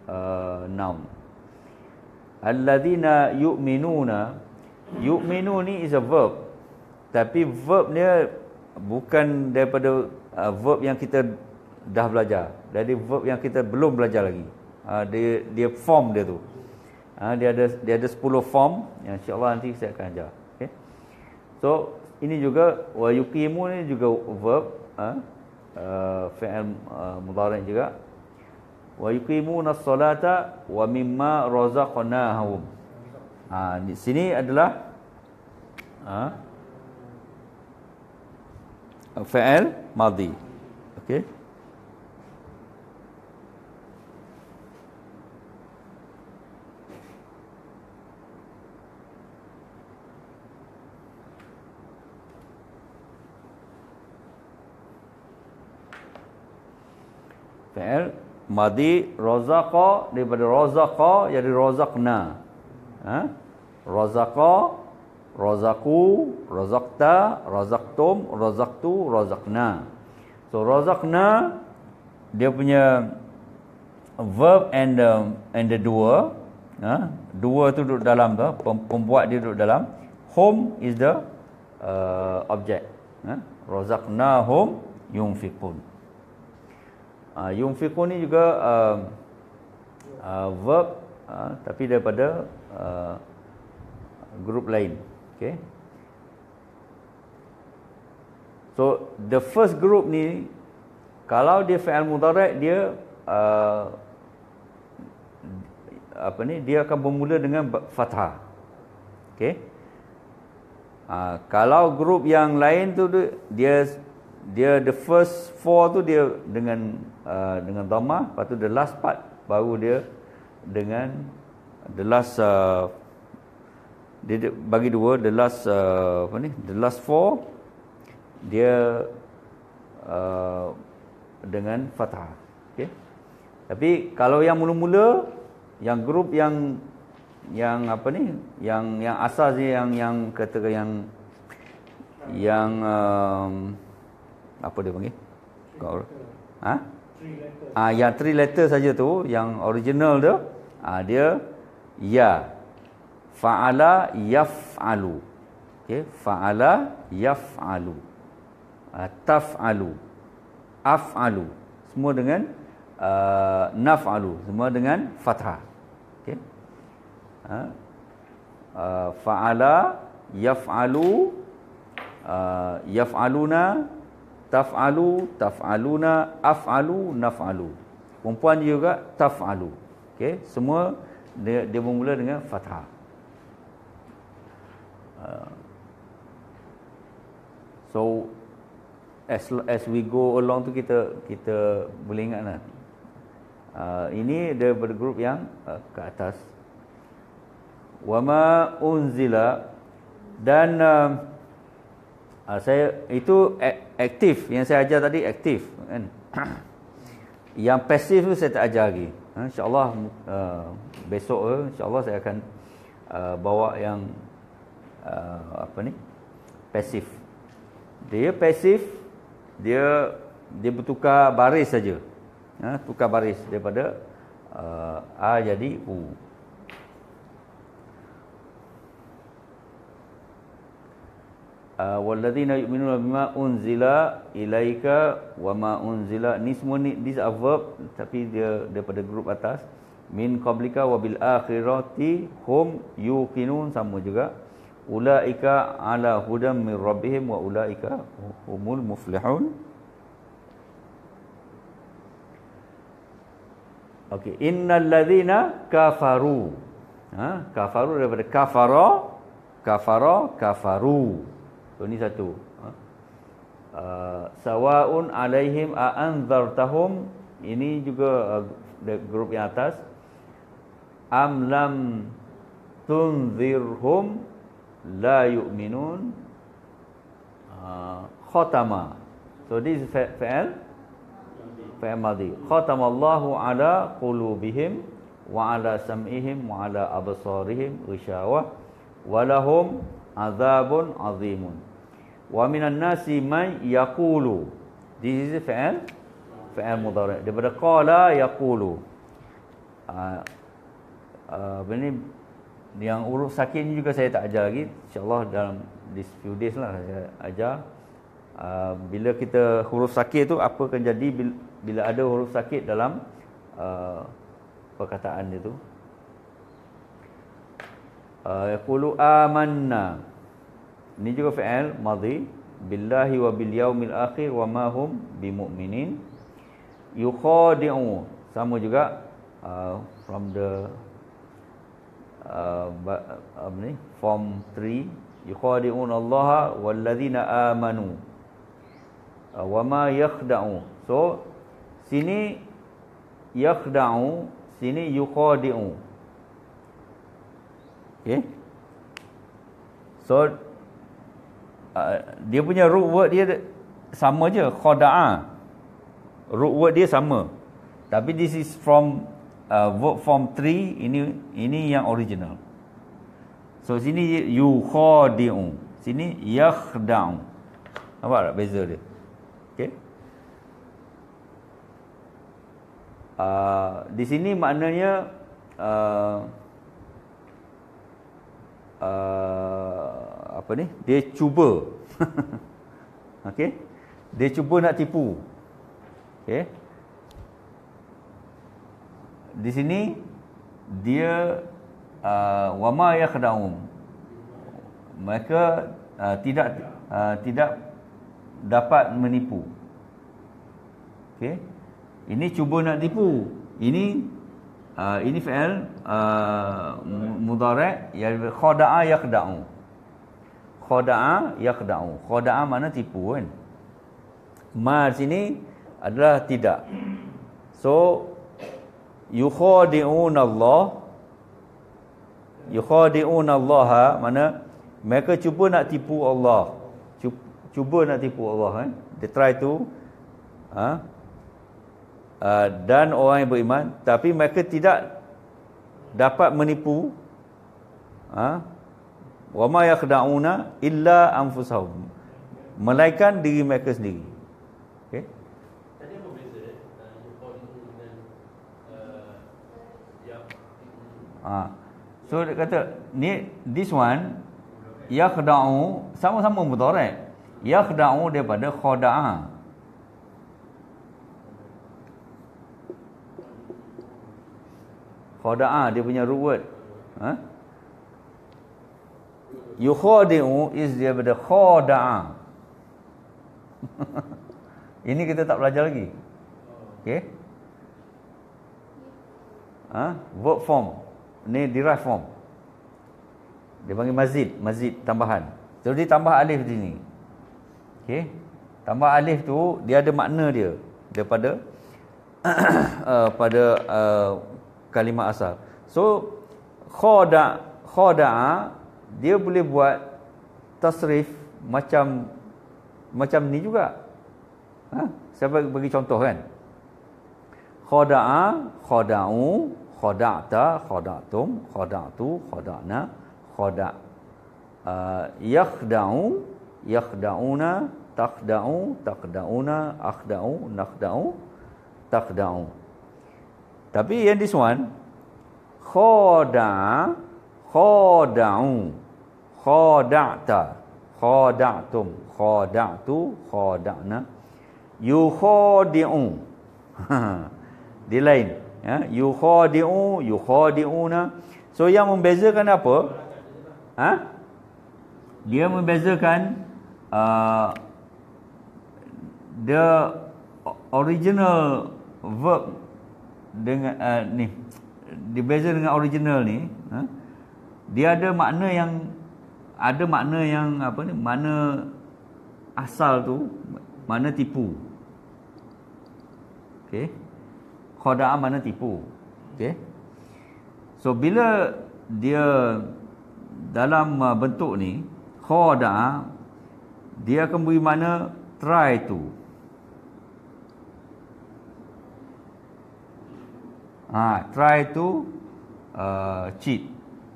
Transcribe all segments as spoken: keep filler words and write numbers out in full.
uh, noun. Alladzina yu'minuna, yu'minu ni is a verb, tapi verb dia bukan daripada uh, verb yang kita dah belajar. Jadi verb yang kita belum belajar lagi. Uh, dia dia form dia tu. Uh, dia ada dia ada sepuluh form yang insya-Allah nanti saya akan ajar. Okey. So ini juga wa yuqimu ni juga verb, uh, uh, fi'il uh, mudhari' juga. Wa yuqimuna as-salata wa mimma razaqnahum. Ha, di sini adalah ha, fi'il madhi. Okey. Fi'il madhi, razaqa daripada razaqa jadi razaqna. Ha? Razaqa, razaqu, razaqta, razaqtum, razaqtu, razaqna. So razaqna dia punya verb and the, and the dua. Ha? Dua tu duduk dalam tu, pembuat dia duduk dalam. Hum is the uh, object. Ha? Razaqnahum yunfiqun. Uh, yunfiqun ni juga uh, uh, verb uh, tapi daripada uh, grup lain. Okay. So the first group ni kalau dia fi'il mudhari' dia uh, apa ni dia akan bermula dengan fathah. Okay. Uh, kalau grup yang lain tu dia dia the first four tu dia dengan uh, dengan dhamma, lepas tu the last part baru dia dengan the last uh, dia bagi dua, the last uh, apa ni the last four dia uh, dengan fathah. Okey. Tapi kalau yang mula-mula yang grup yang yang apa ni yang yang asas dia yang yang kata yang yang um, apa dia panggil? Ha? Ah, yang three letter saja tu, yang original tu, ah dia ya. Fa'ala yaf'alu. Okey, fa'ala yaf'alu. Ah, taf'alu. Af'alu. Semua dengan uh, naf'alu, semua dengan fathah. Okey. Ha? Uh, fa'ala yaf'alu, uh, yaf'aluna, taf'alu, taf'aluna, af'alu, naf'alu. Perempuan juga taf'alu. Okey, semua dia, dia bermula dengan fathah. Uh, so as as we go along tu kita kita boleh ingatlah. Uh, ini daripada grup yang uh, ke atas. Wama unzila, dan uh, uh, saya itu aktif yang saya ajar tadi, aktif kan. Yang pasif tu saya tak ajar lagi. Ha, InsyaAllah uh, besok uh, InsyaAllah saya akan uh, bawa yang uh, apa ni pasif. Dia pasif, dia dia bertukar baris saja. Ha, tukar baris daripada uh, A jadi U. Uh, walladzina yu'minuna bima unzila ilaika wama unzila, ni semua ni these are verb tapi dia daripada grup atas. Min qablika wabil akhirati hum yuqinun, sama juga. Ulaika ala hudam min rabbihim wa ulaika humul muflihun. Okey, innal ladzina kafaru. Ha, kafaru daripada kafara, kafara, kafaru. So ni satu. Uh, sawaun alaihim a anzartahum, ini juga uh, grup yang atas. Am lam tunzirhum la yu'minun. Uh, khatama. So this is fa'al fa'al madhi. Khatamallahu ala qulubihim wa ala sam'ihim wa ala absarihim ghisyawah wa lahum azabun azimun. Wa minan nasi man yaqulu. This is fa'al fa'al mudhari'. Daripada qala yaqulu. uh, uh, apa ni, yang huruf sakin ni juga saya tak ajar lagi. InsyaAllah dalam this few days lah saya ajar. Uh, bila kita huruf sakit tu apa akan jadi bila, bila ada huruf sakit dalam uh, perkataan dia tu. Uh, yaqulu amanna. Ini juga fi'il madhi. Billahi wa bil yaumil akhir wa ma hum bimu'minin. Yukhadi'u. Sama juga uh, from the uh, apa ni, form three. Yukhadi'un Allah walladzina amanu. Uh, wa ma yakhda'u. So sini yakhda'u, sini yukhadi'u. Okay. So uh, dia punya root word dia sama je, khada'a. Root word dia sama. Tapi this is from uh, verb form three, ini ini yang original. So sini yukhadi'u, sini yakhda'u. Nampak tak beza dia? Okey. Uh, di sini maknanya uh, Uh, apa ni, dia cuba. Okey, dia cuba nak tipu. Okey, di sini dia uh, wama yakhda'un, mereka uh, tidak uh, tidak dapat menipu. Okey, ini cuba nak tipu. Ini Uh, ini fi'il uh, mudhari' ya, khada'a yakhda'u. Khada'a yakhda'u. Khada'a mana tipu kan. Ma sini adalah tidak. So yukhadi'un Allah, yukhadi'un Allah mana mereka cuba nak tipu Allah. Cuba, cuba nak tipu Allah kan. They try to uh, Uh, dan orang yang beriman, tapi mereka tidak dapat menipu. Ha? Wa ma yakhda'una illa anfusahum, melainkan diri mereka sendiri. Okey. Tadi apa beza dengan yang ah so dia kata ni, this one yakhda'u sama-sama mudhari'. Yakhda'u daripada khada'a. Khada'a dia punya root word. Ha? Yukhadi'u is dia daripada khada'a. Ini kita tak belajar lagi. Okey. Ha? Verb form. Ni derived form. Dia panggil mazid, mazid tambahan. Jadi tambah alif di sini. Okey. Tambah alif tu dia ada makna dia daripada uh, pada uh, kalimah asal. So khada' khada'a dia boleh buat tasrif macam macam ni juga. Ha? Saya bagi contoh kan. Khada'a, khada'u, khada'ta, khada'tum, khada'tu, khada'na, khada'. Uh, yakhda'u, yakhda'una, takhda'u, takhda'una, akhda'u, nakhda'u, takhda'u. Tapi yang this one khada'a, khada'u, khada'ta, khada'tum, khada'tu, khada'na, yukhadi'u. Dia lain, ya, yukhadi'u, yukhadi'una. So yang membezakan apa? Ha? Dia membezakan uh, the original verb dengan uh, ni, dibeza dengan original ni, ha? Dia ada makna yang ada makna yang apa ni, makna asal tu makna tipu. Okey. Khada'a makna tipu. Okey. So bila dia dalam uh, bentuk ni khada'a, dia akan beri makna try to. Ha, try to uh, cheat.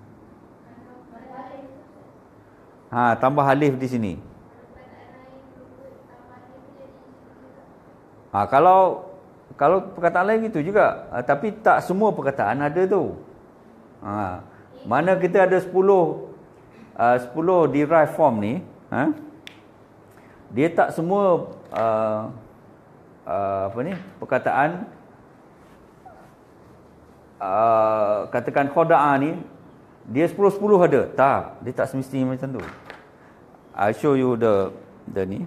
Ha, tambah alif di sini. Ha, kalau kalau perkataan lain gitu juga. Uh, tapi tak semua perkataan ada tu. Ha. Mana kita ada sepuluh uh, sepuluh derived form ni, ha? Dia tak semua uh, uh, apa ni perkataan uh, katakan khada'a ni dia sepuluh sepuluh ada. Tak, dia tak semestinya macam tu. I'll show you the the ni.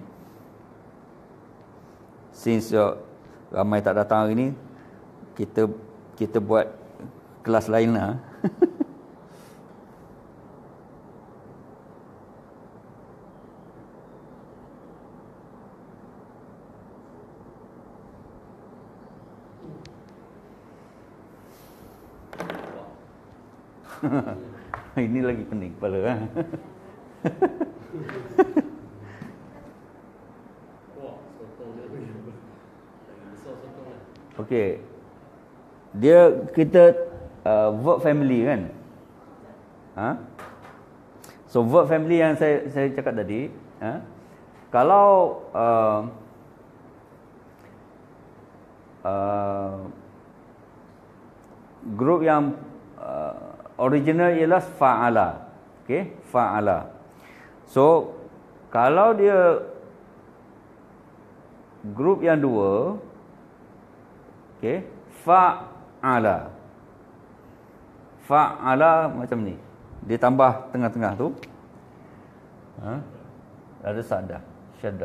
Since uh, ramai tak datang hari ni, kita kita buat kelas lain lah. Ini lagi pening kepala. Ha? Okey. Dia kita uh, verb family kan? Ha? So verb family yang saya saya cakap tadi, ha? Kalau uh, uh, grup yang uh, original ialah fa'ala. Okey, fa'ala. So kalau dia grup yang dua, okey, fa'ala. Fa'ala macam ni. Dia tambah tengah-tengah tu. Ha? Ada saddah, syaddah.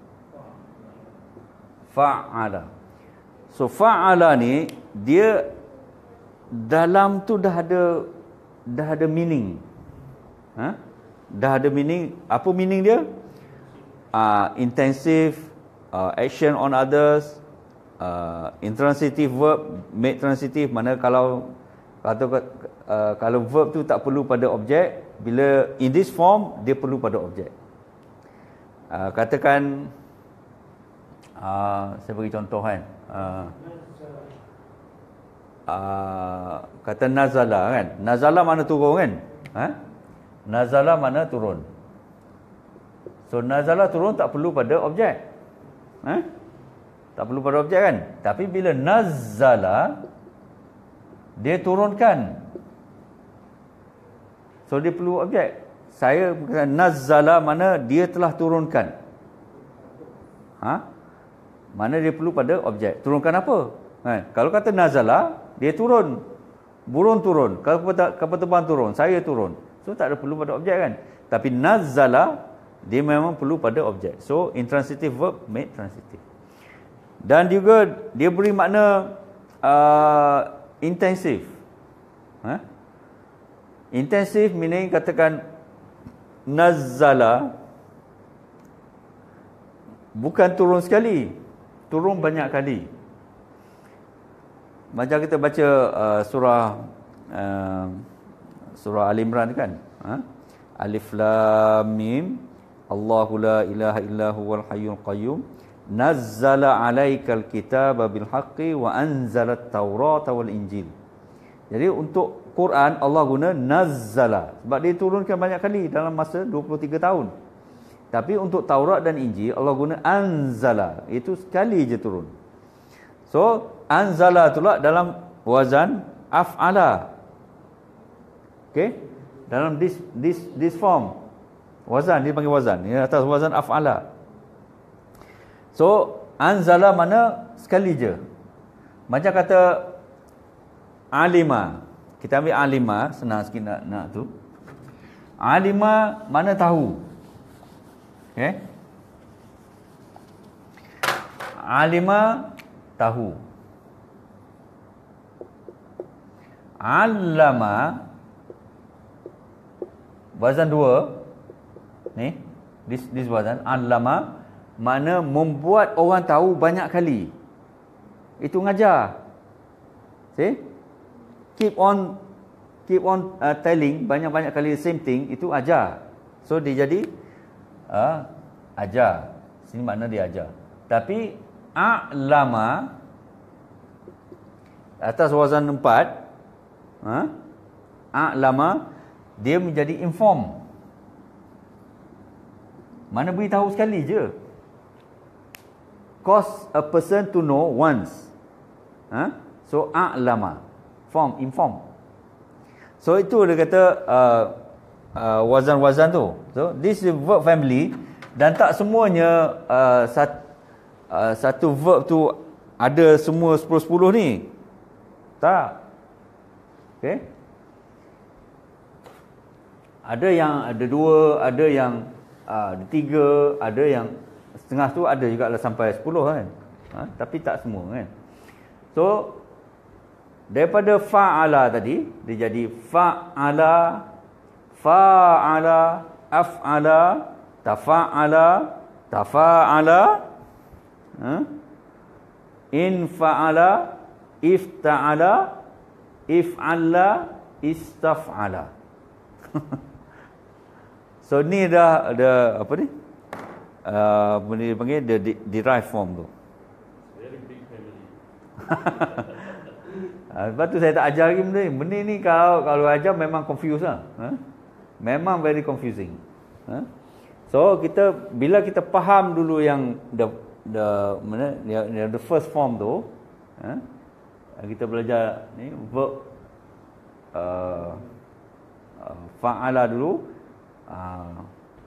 Fa'ala. So fa'ala ni dia dalam tu dah ada dah ada meaning. Ha? Dah ada meaning. Apa meaning dia? Uh, intensive uh, action on others. Uh, intransitive verb made transitive, mana kalau atau uh, kalau verb tu tak perlu pada objek, bila in this form dia perlu pada objek. Uh, katakan uh, saya bagi contoh kan. Uh, uh, kata nazala kan. Nazala mana turun kan? Ha? Nazala mana turun. So nazala turun tak perlu pada objek. Ha? Tak perlu pada objek kan? Tapi bila nazala dia turunkan, so dia perlu objek. Saya berkata nazala mana dia telah turunkan. Ha? Mana dia perlu pada objek. Turunkan apa? Ha? Kalau kata nazala, dia turun. Burung turun. Kalau kapal terbang turun, saya turun. So tak ada perlu pada objek kan? Tapi nazala dia memang perlu pada objek. So intransitive verb made transitive. Dan juga dia beri makna uh, intensif. Ha? Intensif meaning katakan nazala bukan turun sekali, turun banyak kali. Macam kita baca uh, surah uh, surah Al-Imran kan, ha? Alif Lam Mim, Allahu la ilaha illa huwal hayyul qayyum, nazzala 'alaikal kitaba bil haqqi wa anzalat taurata wal injil. Jadi untuk Quran Allah guna nazzala sebab dia turunkan banyak kali dalam masa dua puluh tiga tahun. Tapi untuk Taurat dan Injil Allah guna anzala, itu sekali je turun. So anzala itulah dalam wazan af'ala. Okey? Dalam this this this form wazan, dia panggil wazan, ini atas wazan af'ala. So anzala mana sekali je. Macam kata alima. Kita ambil alima, senang sikit nak nak tu. Alima mana tahu. Okey? Alima tahu. Allama wazan dua. Ni, this this wazan allama mana membuat orang tahu banyak kali. Itu ngajar. See? Keep on keep on uh, telling banyak-banyak kali the same thing, itu ajar. So dia jadi uh, ajar. Sini makna dia ajar. Tapi a'lama atas wazan empat, ha? A'lama dia menjadi inform. Mana beritahu sekali je. Cause a person to know once. Ha? So a'lama. Form, inform. So itu dia kata uh, uh, wazan-wazan tu. So this is verb family dan tak semuanya uh, sat, uh, satu verb tu ada semua sepuluh-sepuluh ni. Tak. Okey. Ada yang ada dua, ada yang uh, ada tiga, ada yang setengah tu ada juga lah sampai sepuluh kan. Ha? Tapi tak semua kan. So daripada fa'ala tadi dia jadi fa'ala, fa'ala, af'ala, tafa'ala, tafa'ala, ha? In fa'ala, ifta'ala, if'alla, istaf'ala. So ni dah ada apa ni? Uh, apa ni dipanggil the derived form tu. Very big family. Ha, sebab tu saya tak ajar lagi benda ni. Benda ni kalau kalau ajar memang confuse lah. Ha? Memang very confusing. Ha? So kita bila kita faham dulu yang the the mana yang the first form tu, ha? Kita belajar ni verb uh, uh, fa'ala dulu. Uh,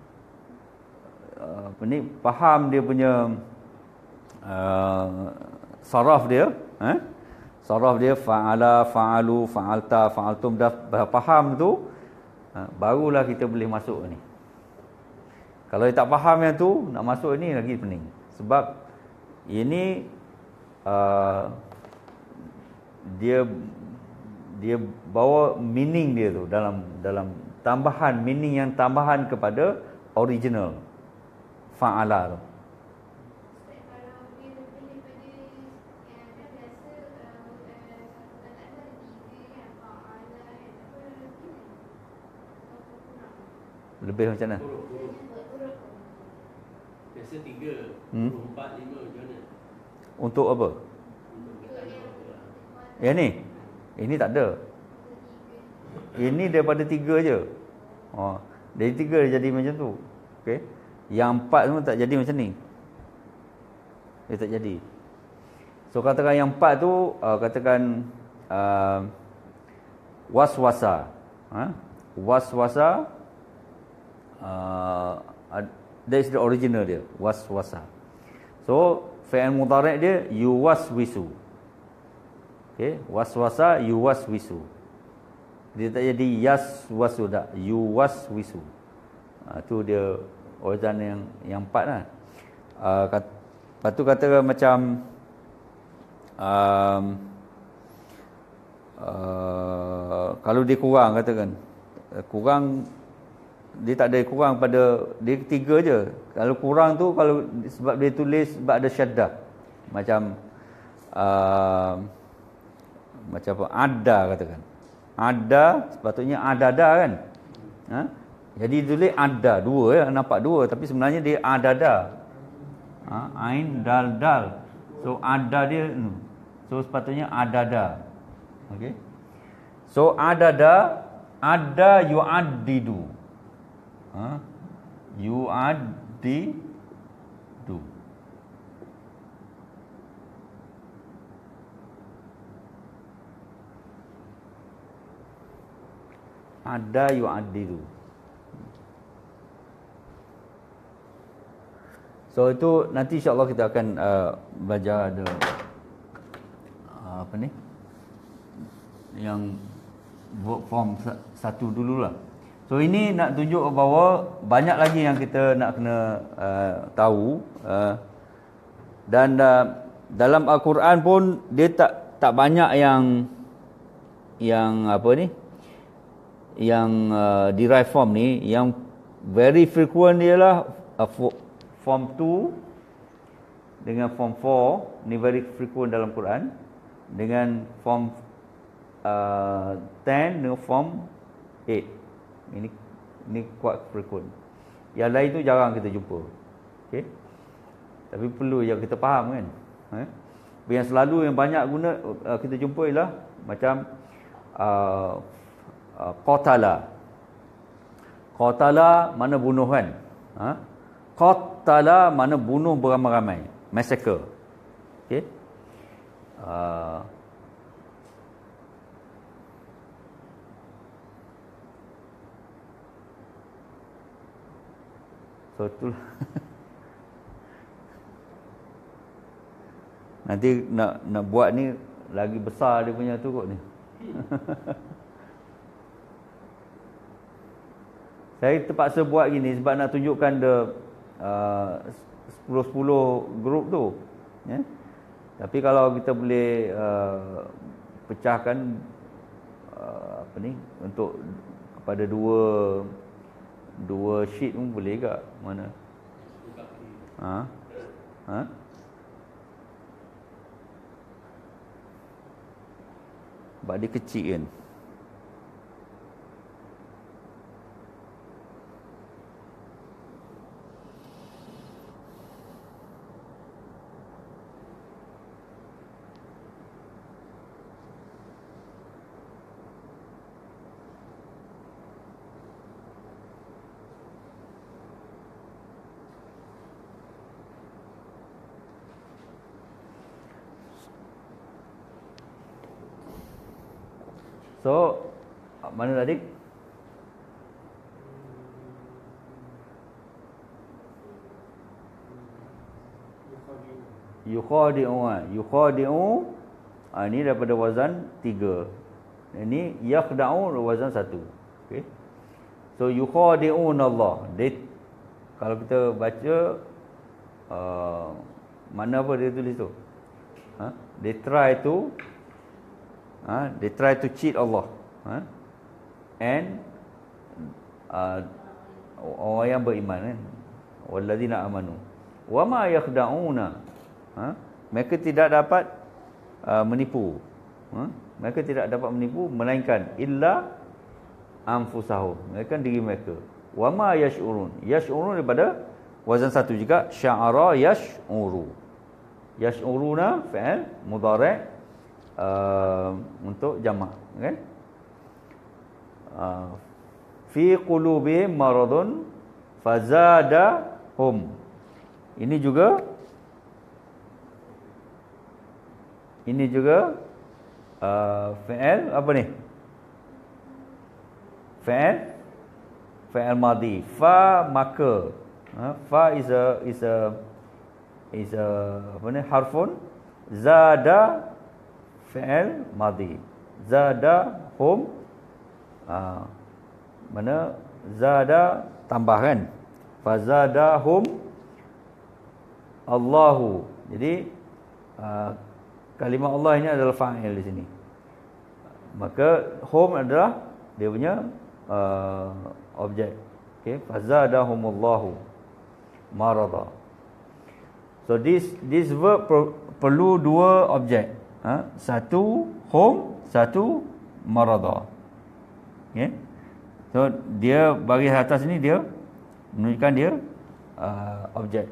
uh, apa ni faham dia punya uh, saraf dia, ha? Saraf dia fa'ala, fa'alu, fa'alta, fa'altum, dah faham tu, ha, barulah kita boleh masuk ni. Kalau dia tak faham yang tu, nak masuk ni lagi pening. Sebab ini uh, dia dia bawa meaning dia tu dalam dalam tambahan, meaning yang tambahan kepada original fa'ala tu. Lebih macam mana? Biasa tiga, hmm? empat, lima macam mana? Untuk apa? Yang ni? Ini tak ada. Ini daripada tiga je. Oh, dari tiga dia jadi macam tu. Okey. Yang empat semua tak jadi macam ni. Dia tak jadi. So katakan yang empat tu uh, katakan uh, waswasa. Ha? Waswasa uh, that is the original dia, waswasa. So fi'il mudhari' dia yuwaswisu. Okey, waswasa yuwaswisu. Dia tak jadi yaswasu dak, yuwaswisu. Ha, tu dia wazan yang yang empat lah. Uh, kat, lepas tu kata macam um, uh, kalau dia kurang katakan kurang, dia tak ada kurang pada dia tiga je. Kalau kurang tu kalau sebab dia tulis sebab ada syaddah. Macam uh, macam apa? Ada katakan. Ada sepatutnya adada kan? Ha? Jadi tulis ada dua ya, nampak dua tapi sebenarnya dia adada. Ha? Ain dal dal. So ada dia so sepatutnya adada. Okey. So adada, ada yu'addidu. Ha? Yu'addidu. Ada yu'addidu. So itu nanti insya-Allah kita akan uh, belajar ada uh, apa ni? Yang verb form satu dululah. So ini nak tunjuk bahawa banyak lagi yang kita nak kena uh, tahu uh, dan uh, dalam Al-Quran pun dia tak tak banyak yang yang apa ni? Yang uh, derived form ni, yang very frequent ialah uh, form two dengan form four ni very frequent dalam Quran, dengan form uh, ten dengan form eight. Ini ini quite frequent. Yang lain tu jarang kita jumpa. Okey. Tapi perlu yang kita faham kan. Eh? Yang selalu yang banyak guna uh, kita jumpa ialah macam uh, uh, qatala. Qatala mana bunuh kan? Ha? Qatala mana bunuh beramai-ramai. Massacre. Okey. Uh, So itulah. Nanti nak nak buat ni lagi besar dia punya tu kot ni. Saya terpaksa buat gini sebab nak tunjukkan the uh, sepuluh sepuluh group tu. Ya. Tapi kalau kita boleh uh, pecahkan uh, apa ni untuk kepada dua dua sheet pun boleh ke? Mana? Ha? Ha? Sebab dia kecil kan. So, mana tadi? Yukhadi'u. Yukhadi'u. Ah, ini daripada wazan tiga. Ini yakhda'u wazan satu. Okay. So, yukhadi'un Allah. They, kalau kita baca, uh, mana apa dia tulis tu? Huh? They try to Ha, they try to cheat Allah. Ha? And uh, orang yang beriman kan. Walladzina amanu. Wa ma yakhda'una. Ha? Mereka tidak dapat uh, menipu. Ha? Mereka tidak dapat menipu melainkan illa anfusahum. Mereka diri mereka. Wa ma yash'urun. Yash'urun daripada wazan satu juga sya'ara yash'uru. Yash'uruna fi'il mudhari' Uh, untuk jamak kan, uh, fi qulubihim maradun fazadahum. Ini juga ini juga uh, fi'il apa ni, fi'il fi'il madhi. Fa maka, uh, fa is a is a is a apa ni, harfun. Zada fi'il madhi. Zada hum, uh, mana zada tambah kan, fazadahum Allahu. Jadi uh, kalimah Allah ini adalah fa'il di sini. Maka hum adalah dia punya uh, objek. Okey, fazadahumullahu marada. So this this verb per, perlu dua objek. Ha? Satu hum, satu marada. Okay. So dia bagi atas ni dia menunjukkan dia uh, objek.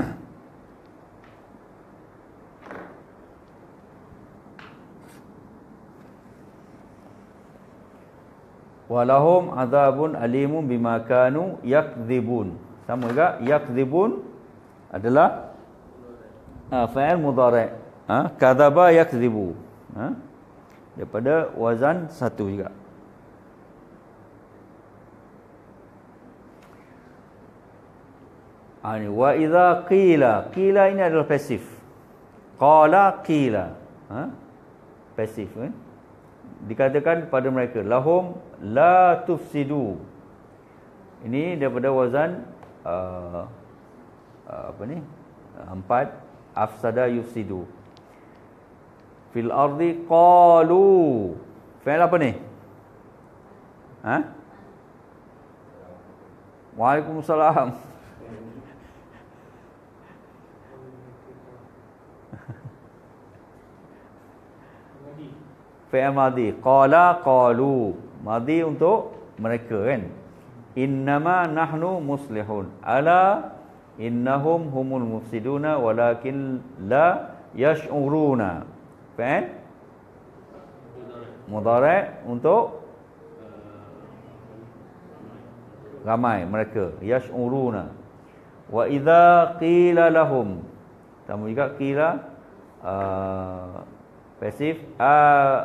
Walahum azabun alimun bima kanu yakdzibun. Sama juga yakdzibun adalah uh, fa'il mudhari'. Ha? Kadzaba yakdzibu. Ha? Daripada wazan satu juga. Ha, ni. Wa idza qila. Qila ini adalah pasif. Qala qila. Ha? Pasif. Eh? Dikatakan pada mereka, lahum la tufsidu. Ini daripada wazan uh, uh, apa ni? Empat. Afsada yufsidu. Fil ardi qalu. Fi'il apa ni? Ha? Waalaikumsalam. Fi'il madhi. Qala qalu. Madhi untuk mereka kan. Innama nahnu muslihun. Ala innahum humul mufsiduna walakin la yash'uruna. Fi'il mudhari' untuk ramai mereka. Yash'uruna. Wa idza qila lahum. Tambah juga qila uh, pasif. A,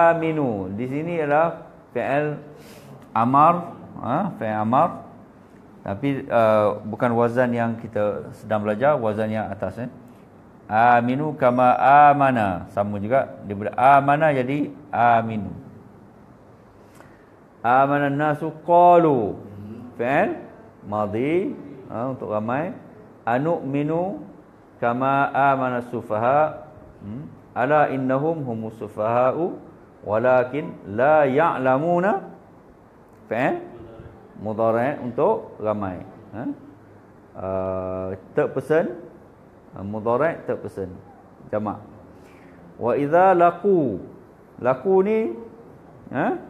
aminu. Di sini adalah fi'il amar. Ha? Fi'il amar. Tapi uh, bukan wazan yang kita sedang belajar, wazan yang atas eh. Aminu kama amana. Sama juga daripada amana jadi aminu. Amana nasu qalu. Fi'il madhi ha, untuk ramai. Anu'minu kama amana sufaha. Hmm. Ala innahum humus sufaha'u walakin la ya'lamuna. Fi'il mudhari' untuk ramai. Ha? Uh, third person uh, mudhari' third person jamak. Wa idza laqu, laqu ni ha?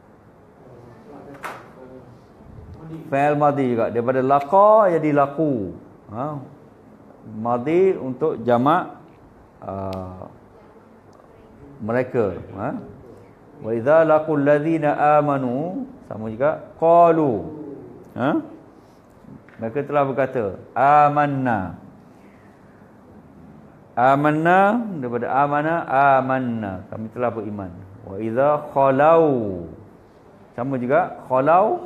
Fi'il madhi juga, daripada laqa jadi laqu. Ha? Madhi untuk jamak uh, mereka. Ha? Wa idza laqul ladzina amanu, sama juga qalu. Ha? Mereka telah berkata amanna. Amanna daripada amana, amanna, kami telah beriman. Wa idza khalau, sama juga khalau.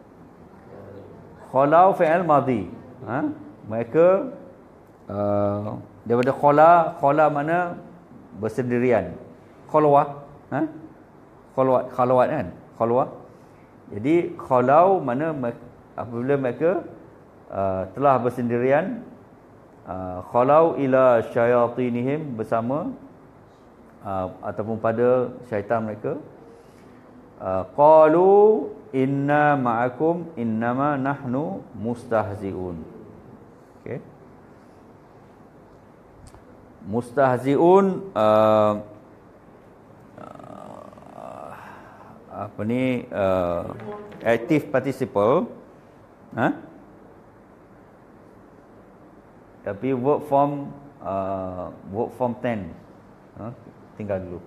Khalau fi'il madhi. Ha? Mereka uh, daripada khala, khala mana bersendirian. Khalwah, ha? Khalwat, khalwat kan? Khalwah. Jadi khalau mana apabila mereka uh, telah bersendirian, uh, khalau ila syayatinihim, bersama uh, ataupun pada syaitan mereka. Uh, qalu inna ma'akum innama nahnu mustahzi'un. Okey. Mustahzi'un uh, apa ni uh, active participle, ha? Tapi verb form uh, verb form ten, ha? Tinggal dulu.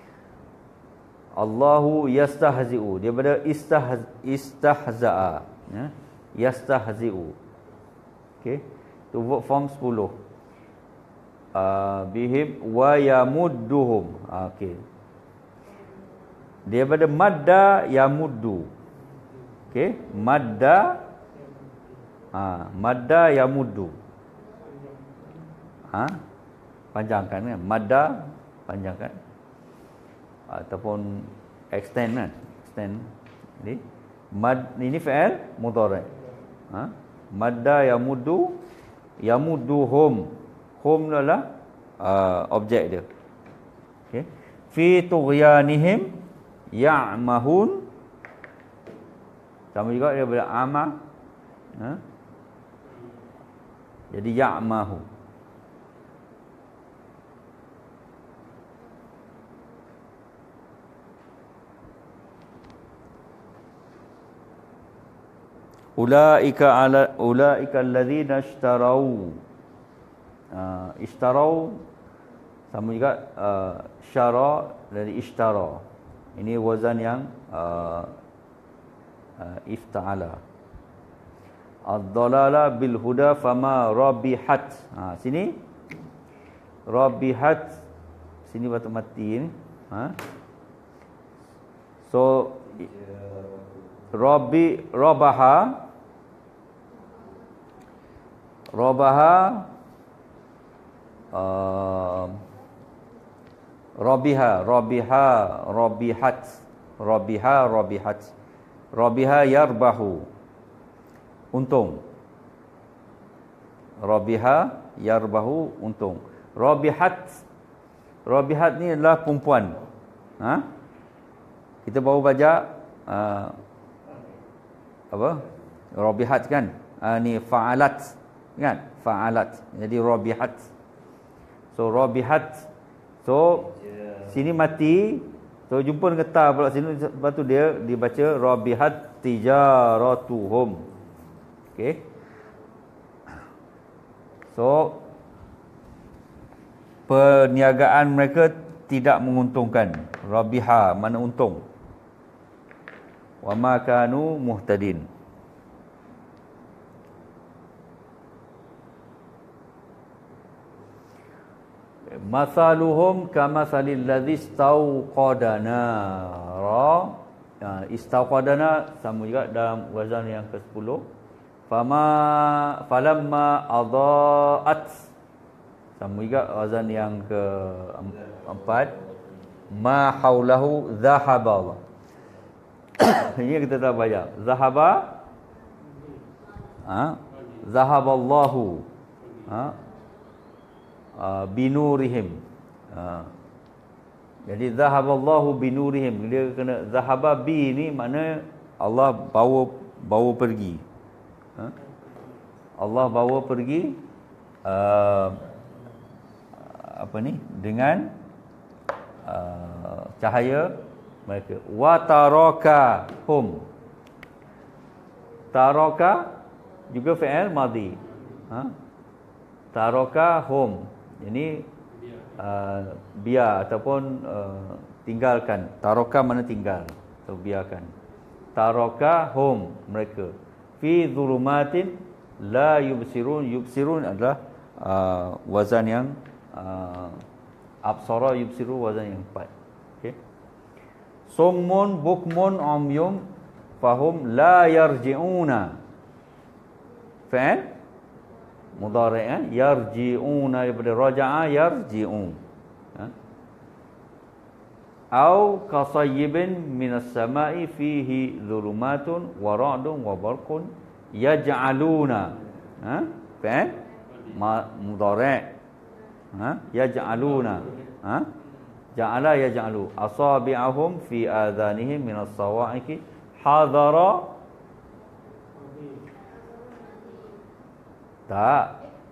Allahu yastahzi'u, daripada istahz istahza'a, ya? Yastahzi'u. Okey, tu verb form sepuluh. Uh, bihim wa yamudduhum. Okey, daripada madda yamuddu. Okey, madda ha, madda yamuddu. Ha? Panjangkan kan? Madda panjangkan. Ataupun extend kan? Extend. Jadi mad ini fi'il mudhari'. Ha? Madda yamuddu, yamudduhum. Hum adalah uh, objek dia. Okey. Fi tughyanihim ya'mahun, sama juga daripada ama, ha? Jadi ya'mahu. Ulaika ala ulaika alladzina ishtarau. Uh, ishtarau sama juga uh, syara dari ishtara. Ini wazan yang uh, uh, ifta'ala. Ad-dhalala bil huda fama rabihat. Ha, sini rabihat, sini batu mati ni. Ha? So rabi rabaha rabaha uh, Rabiha, Rabiha, Rabihat, Rabiha, Rabihat, Rabiha yarbahu, untung. Rabiha yarbahu, untung. Rabihat, Rabihat ni adalah perempuan. Ha? Kita baru baca uh, apa? Rabihat kan? Uh, ni fa'alat kan? Fa'alat. Jadi Rabihat. So Rabihat. So sini mati, so jumpa dengan ta pula sini, lepas tu dia dibaca rabihat tijaratuhum. Okey. So perniagaan mereka tidak menguntungkan. Rabiha mana untung. Wa ma kanu muhtadin. Masaluhum kamasalil ladzi istauqada nara. Ha, istauqadana sama juga dalam wazan yang ke sepuluh. Fama falamma adaat. Sama juga wazan yang keempat. Ma haulahu dhahaba. Ini kita dah baca. Zahaba. Ha? Zahaballahu. Ha? Uh, binurihim. Ha. Jadi zahaballahu binurihim. Dia kena zahaba bi ni makna Allah bawa bawa pergi. Ha? Allah bawa pergi uh, apa ni dengan uh, cahaya mereka. Wa taraka hum. Taraka juga fi'il madhi. Ha? Taraka hum. Ini uh, biar ataupun uh, tinggalkan. Taraka mana tinggal atau biarkan. Taraka hum mereka. Fi dhulumatin la yubsirun. Yubsirun adalah uh, wazan yang uh, absara yubsiru wazan yang empat. Okey. Summun bukmun umyum fahum la yarji'una. Fa'il mudhari' eh? Yarji'una daripada raja'a yarji'un. Ha? Au kasayyibin minas sama'i fihi dhulumatun wa ra'dun wa barqun yaj'aluna. Ha? Fa'il mudhari'. Ha? Yaj'aluna. Ha? Ja'ala yaj'alu asabi'ahum fi adhanihim minas sawa'iqi hadara. Tak.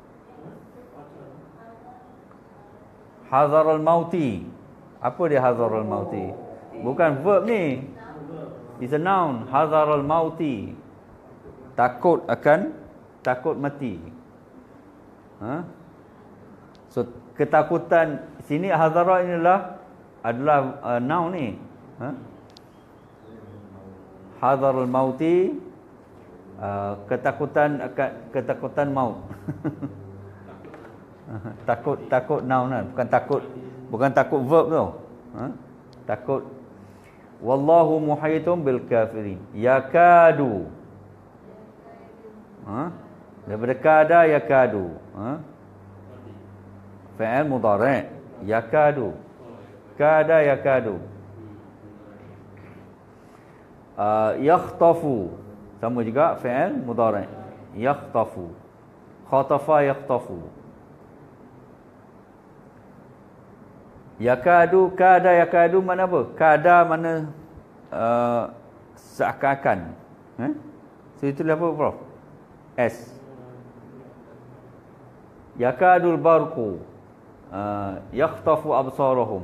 Hadar al-mauti. Apa dia hadar al-mauti? Bukan verb ni. It's a noun. Hadar al-mauti. Takut akan takut mati. Ha? So ketakutan sini hadara inilah adalah uh, noun ni. Ha? Hadar al-mauti. Uh, ketakutan akan ketakutan maut. takut takut noun kan, bukan takut bukan takut verb tu. Ha? Takut. Wallahu muhaitum bil kafirin. Yakadu. Ha? Daripada kada yakadu. Ha? Fi'il mudhari'. Yakadu. Kada yakadu. Uh, yakhtafu. Sama juga fi'il mudhari'. Yakhtafu. Khatafa yakhtafu. Yakadu, kada yakadu mana apa? Kada mana uh, seakan-akan. Eh? So itulah apa, Prof? S. Yakadul barqu. Uh, yakhtafu absarahum.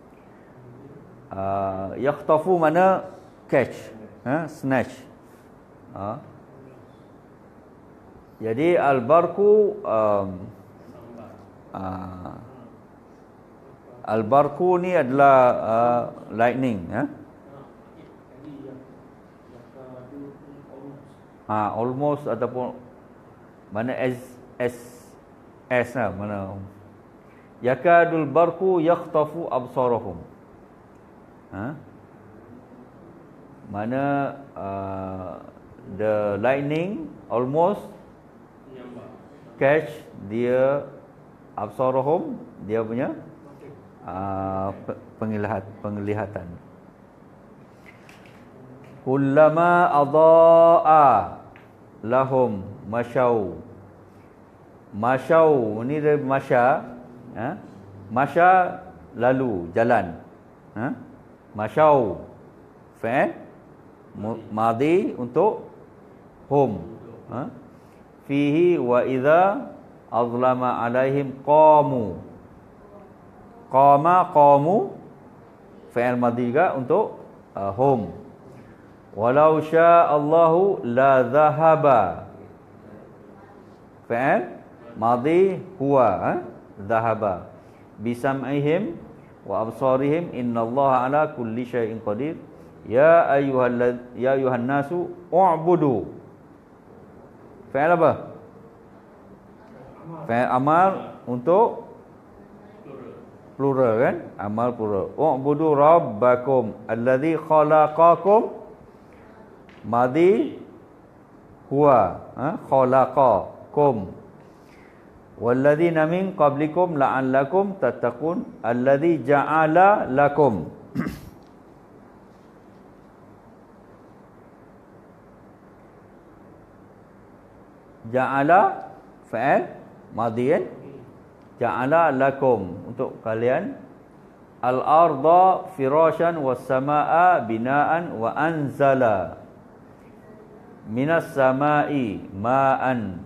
Uh, yakhtafu mana catch. Eh? Snatch. Ha? Jadi al-barku um, uh, al-barku ni adalah uh, lightning, ha? Ha, almost ataupun mana as as as lah, mana yakadul barku yakhtafu absarahum. Ha? Mana uh, the lightning almost catch dia absarahum, dia punya uh, penglihat penglihatan. Kullama adaa lahum masyau. Masyau ni dari masya, ha? Masya lalu jalan. Ha? Masyau fi'il madhi untuk hum. Ha? Fihi wa idza azlama alaihim qamu. Qama qamu fi'il madhi juga untuk uh, hum. Walau syaa Allahu la dhahaba. Fi'il madhi huwa, ha? Dhahaba. Bisam'ihim wa absarihim innallaha ala kulli syai'in qadir. Ya ayyuhal ya ayyuhan nasu u'budu. Fi'il apa? Fi'il amal untuk plural kan? Amal plural. U'budu rabbakum alladzi khalaqakum. Madhi huwa ha? khalaqakum walladzina min qablikum la'allakum tattaqun alladzi ja'ala lakum ja'ala fa'al madhi kan, ja'ala lakum untuk kalian al-arda firasyan was samaa binaan wa anzala minas samai ma'an.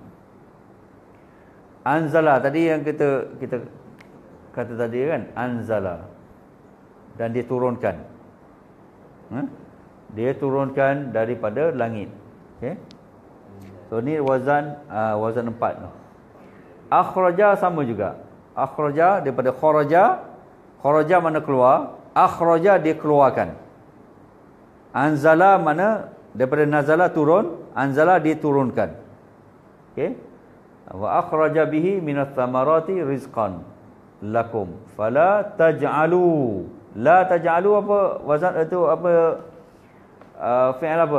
Anzala tadi yang kita kita kata tadi kan, anzala, dan dia turunkan. Ha? Dia turunkan daripada langit. Okey. So ni wazan uh, wazan empat tu. Akhraja sama juga. Akhraja daripada kharaja, kharaja mana keluar, akhraja dia keluarkan. Anzala mana daripada nazala turun, anzala dia turunkan. Okey. Wa akhraja bihi minas thamarati rizqan lakum fala taj'alu. La taj'alu apa wazan itu apa uh, fi'il apa?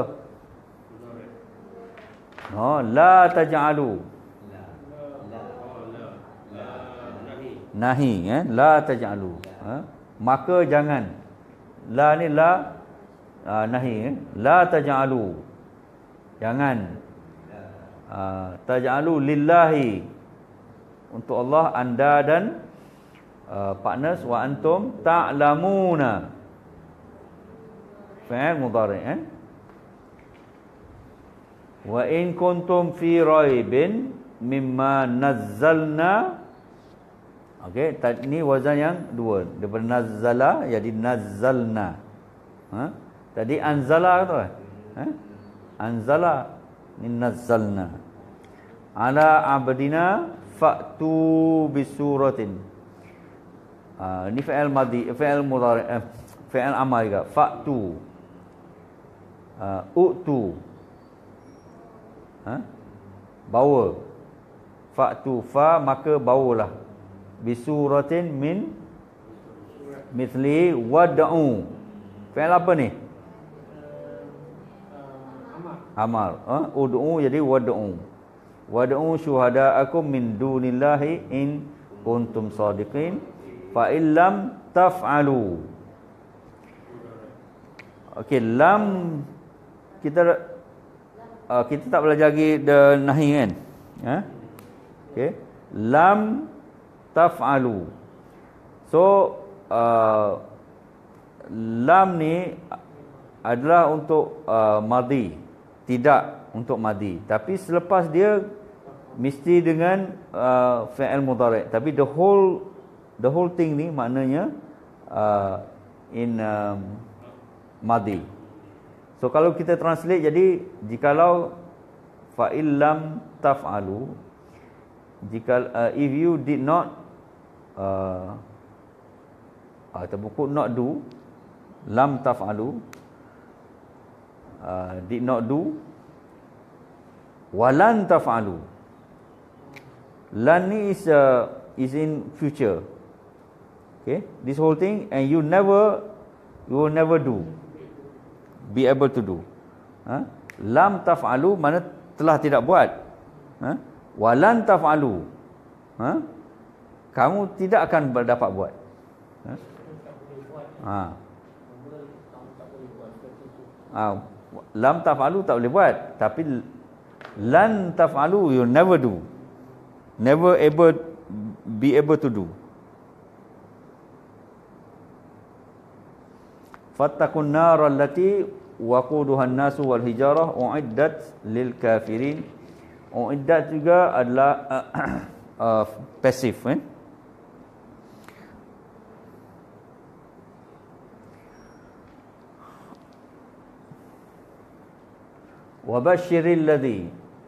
Oh, la taj'alu. Nahi eh? La taj'alu ha? Maka jangan. La ni la uh, nahi eh? La taj'alu, jangan. Uh, taj'alu lillahi, untuk Allah anda dan uh, partners, wa antum ta'lamuna fi'il mudhari eh? Wa in kuntum fi raibin mimma nazzalna. Okey, ni wazan yang dua daripada nazzala jadi nazzalna. Ha? Tadi anzala tu eh? Ha? Anzala ni nazzalna. Ala abdina fa'tu bisuratin. Ah, ni fi'il madhi, fi'il mudhari, eh, fi'il amar juga. Fa'tu. Uh, u'tu. Ha? Bawa. Fa'tu fa maka bawalah. Bisuratin min mithli wad'u. Fi'il apa ni? Amal. Ha? Ud'u jadi wad'u. Wad'u syuhada'akum min dunillahi in kuntum sadiqin fa illam taf'alu. Okey, lam kita uh, kita tak belajar lagi the nahi kan? Ha? Okey. Lam taf'alu. So uh, lam ni adalah untuk uh, madhi, tidak untuk madhi. Tapi selepas dia mesti dengan uh, fi'il mudhari'. Tapi the whole the whole thing ni maknanya uh, in um, madhi. So kalau kita translate jadi jikalau fa'il lam taf'alu, jika uh, if you did not uh, ataupun could not do, lam taf'alu, uh, did not do, walan taf'alu. Lan ni is uh, is in future. Okay, this whole thing, and you never you will never do, be able to do. Ha? Lam taf'alu mana telah tidak buat. Ha? Walan taf'alu. Ha? Kamu tidak akan dapat buat. Ha? Ha. Ha. Lam taf'alu tak boleh buat, tapi lan taf'alu you never do, never able be able to do. Fattaqun nar allati waquduha an-nasu wal hijarah uiddat lil kafirin. Uiddat juga adalah uh, uh, pasif eh? Wabashiril ladzi.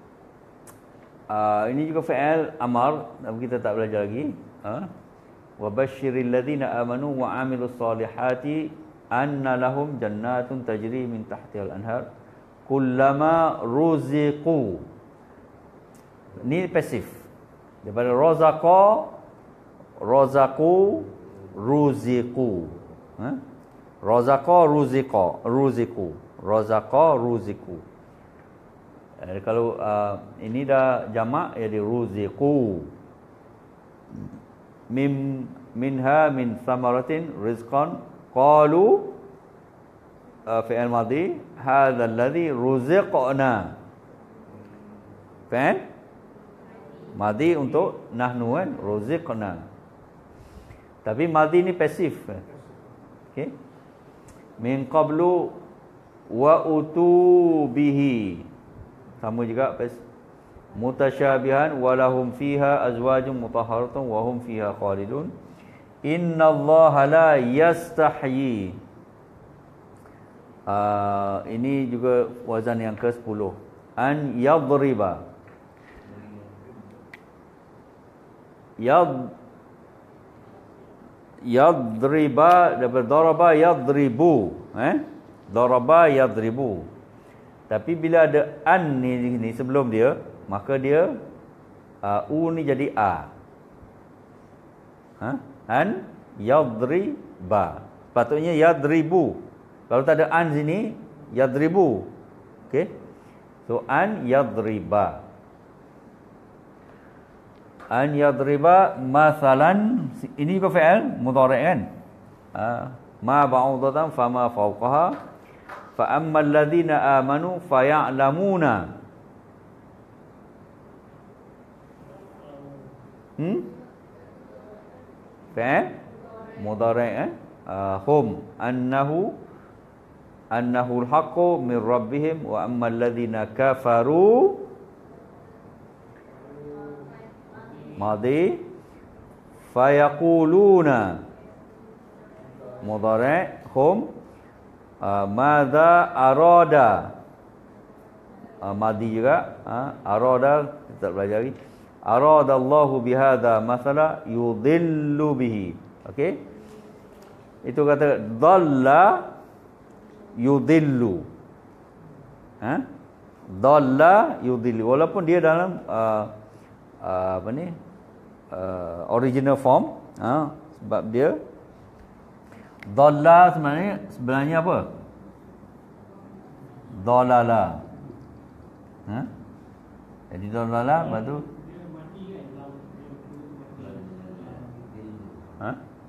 Uh, ini juga fi'il amar, tapi kita tak belajar lagi. Ha? Wabashiril ladzina amanu wa amilus solihati anna lahum jannatun tajri min tahtihal anhar kullama ruziqu. Ni pasif. Daripada razaqa, razaqu, ruziqu. Ha? Razaqa, ruziqa, ruziqu. Razaqa, ruziqu. Uh, kalau uh, ini dah jamak jadi ruziqu. Mim minha min samaratin rizqan qalu uh, fi'il madhi hadzal ladzi ruziqna. Fa'il madhi untuk nahnu kan, ruziqna. Tapi madhi ni pasif. Okey. Min qablu wa utu bihi. Sama juga mutasyabihan walahum fiha azwajun mutahharatun wa hum fiha khalidun. Innallaha la yastahyi. Uh, ini juga wazan yang ke sepuluh. An yadriba. Yad yadriba daripada daraba yadribu, eh? Daraba yadribu. Tapi bila ada an ni, ni sebelum dia, maka dia uh, u ni jadi a. Ha? An yadriba. Patutnya yadribu. Kalau tak ada an sini, yadribu. Okey. So an yadriba. An yadriba masalan, ini juga fi'il mudhari' kan? Uh, ma ba'udatan fama fawqaha. Fa ammal ladzina amanu faya'lamuna. Hmm? Fi'il mudhari' eh? Uh, hum annahu annahu al-haqqu min rabbihim wa ammal ladzina kafaru madhi fayaquluna mudhari' hum Uh, madza arada, uh, madi juga, uh, arada kita pelajari. Aradallahu bihadza masala yudhillu bihi. Okey, itu kata dhalla yudhillu, ha, dhalla yudhillu, walaupun dia dalam uh, uh, apa ni uh, original form, uh, sebab dia dhalla sebenarnya sebenarnya apa? Dhalala. Ha? Jadi dhalala lepas tu ha?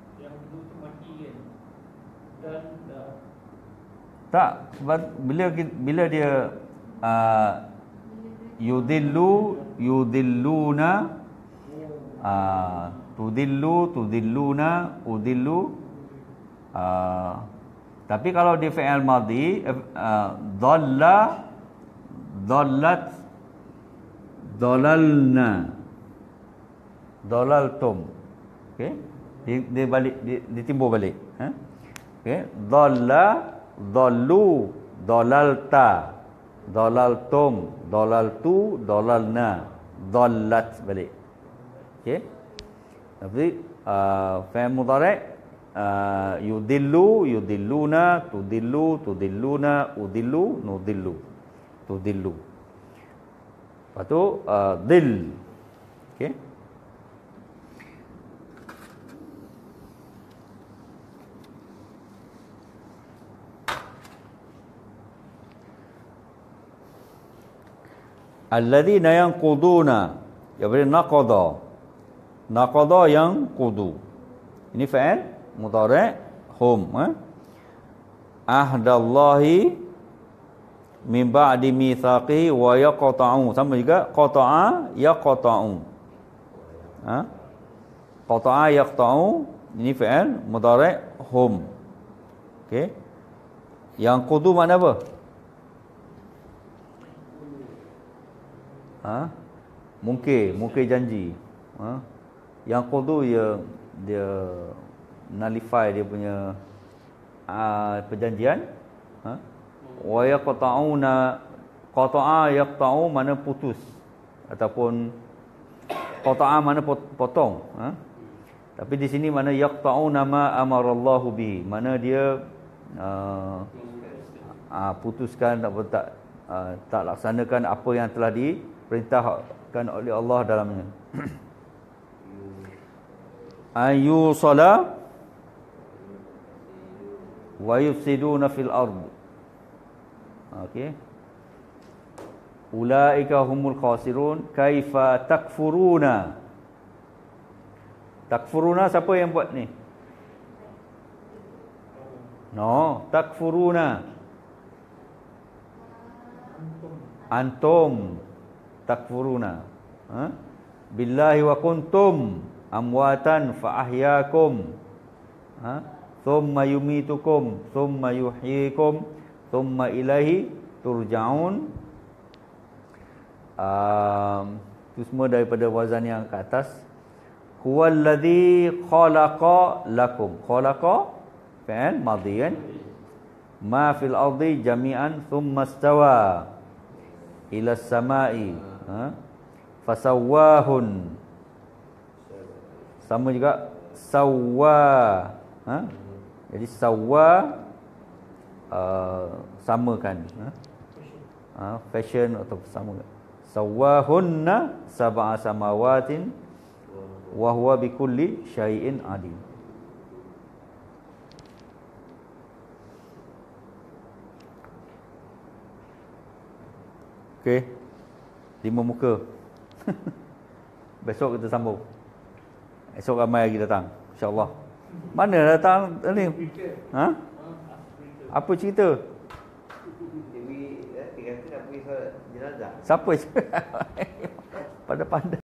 Tak, sebab bila bila dia uh, yudillu yudilluna, uh, tudillu tudilluna, udillu. Uh, tapi kalau di fi'il madhi uh, dhalla dhallat dhalalna dhalaltum. Okey, dia, dia balik dia, ditimbul balik, ha? Okey, dhalla dhallu dhalalta dhalaltum dhalaltu dhalalna dhallat balik. Okey, tapi uh, fi'il mudhari' Uh, yudillu yudilluna tudillu tudilluna udillu nudillu tudillu. Lepas tu uh, dil. Okey. Alladzina yanquduna, ya berarti naqada. Naqada yang qudu. Ini fa'il mudhari' hum, eh? Ahdallahi min ba'di mitsaqihi wa yaqta'u. Sama juga qata'a yaqta'u. Ha? Qata'a yaqta'u, ini fi'il mudhari' hum. Okey. Yang qudu makna apa? Ha? Mungkir, mungkir janji. Ha? Yang qudu dia dia nullify dia punya uh, perjanjian, ha? Wa yaqta'una, qata'a yaqta'u mana putus ataupun qata'a mana potong, ha? Tapi di sini mana yaqta'una ma amarallahu bihi, mana dia uh, uh, putuskan atau tak uh, tak laksanakan apa yang telah diperintahkan oleh Allah dalamnya. Ayu sala wa yufsiduna fil ard. Okey. ulaika humul khasirun. Kaifa takfuruna? Takfuruna siapa yang buat ni? No, takfuruna. Antum takfuruna. Ha? Billahi wa kuntum amwatan fa ahyakum. Ha? Thumma yumitukum, thumma yuhyikum, thumma ilaihi turja'un. Um, itu semua daripada wazan yang ke atas. Huwallazi khalaqa lakum. Khalaqa fi'il madhi kan? Ma fil ardi jami'an thumma istawa ila as-sama'i. Ha? Fasawwahun. Sama juga sawwa. Ha? Jadi sawwa uh, samakan. Ha? Ha? Fashion atau sama. Sawwahunna sab'a samawatin wa huwa bikulli syai'in alim. Okey. Lima muka. Besok kita sambung. Esok ramai lagi datang, insya-Allah. Mana datang ni? Ha? Apa cerita? Dewi eh, tiga tu nak pergi solat jenazah. Siapa? Pada pandai.